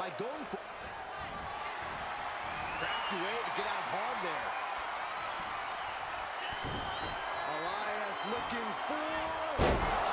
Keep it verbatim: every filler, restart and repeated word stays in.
by going for... Crafty way to get out of harm there. Elias looking for...